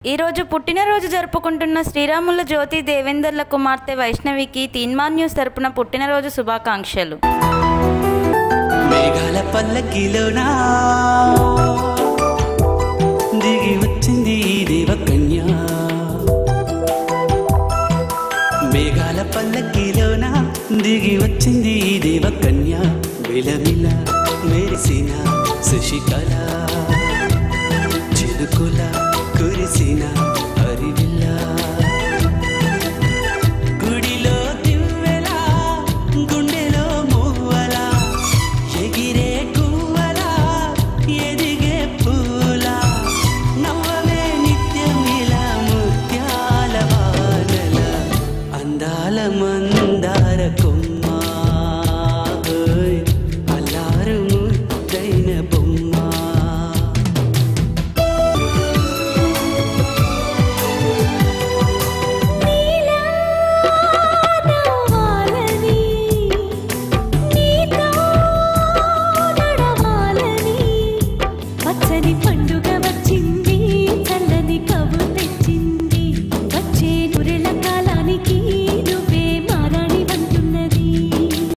ఈరోజు పుట్టినరోజు జరుపుకుంటున్న శ్రీరాముల జ్యోతి దేవేందర్ల కుమార్తె వైష్ణవికి తీన్మార్ న్యూస్ తరపున పుట్టినరోజు శుభాకాంక్షలు. మేఘాల పల్లకిలోనా దిగి వచ్చింది దేవకన్య, మేఘాల పల్లకిలోనా దిగి వచ్చింది దేవకన్య, విలవిల మెరిసిన శశికళ చిరుకుల కురిసిన